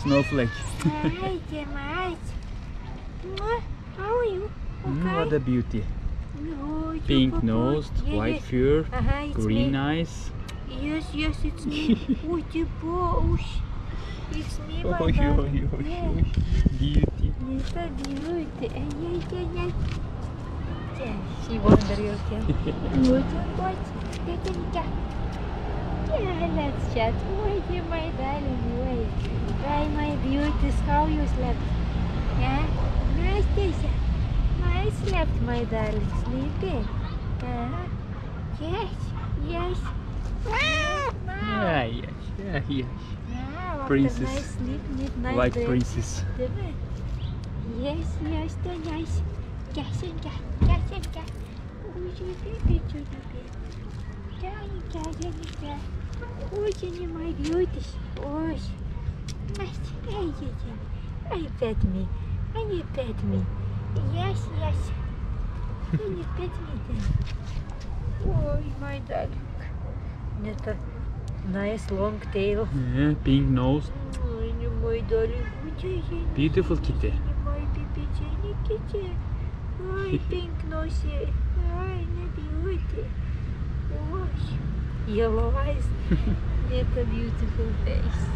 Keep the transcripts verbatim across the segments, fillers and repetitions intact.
snowflake. Hi, Gemma. How are you? Okay. Mm, what a beauty. No, Pink nosed, yeah, white yeah. fur, Uh-huh, it's green me. eyes. Yes, yes, it's me. Oh, the boss. It's me, my Oh, darling. oh, Yeah. beauty. It's a beauty. Ay, ay, ay, ay. Yeah, she wonder you can. Would you watch? Get in cat. Yeah, let's chat. Wait, you, my darling. Wait. Try my beauties. How you slept? Yeah? Nice, Tisha. Nice slept, my darling. Sleepy. Uh-huh. Yes, yes. Yeah, yes, yeah, yes. Yeah, after Princess. nice sleep, need nice White breakfast. princess. Yes, yes, the nice. Yes, and yes, yes, and yes. Oh, you baby, you baby. Yeah, yeah, yeah, yeah. Oh, you my beauties. Oh, nice. Hey, hey, hey. You pet me. And you pet me. Yes, yes. And you pet me then. Oh, my darling. Это nice long tail. Yeah, pink nose. Ой, не мой darling. Beautiful kitty. Не мой пипичи, kitty. Ой, pink nose. Ой, не beauty. Ой, yellow eyes. Это beautiful face.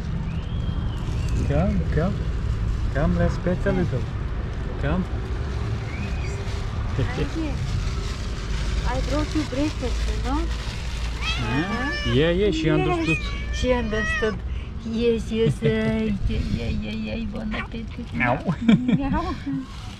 Come, come. Come, let's pet a little. Come. Angie, I brought you breakfast, you know? Yeah, yeah, yeah, she Yes, understood. she understood. Yes, yes, I, yeah, yeah, yeah, I wanna pet it. Meow. Meow.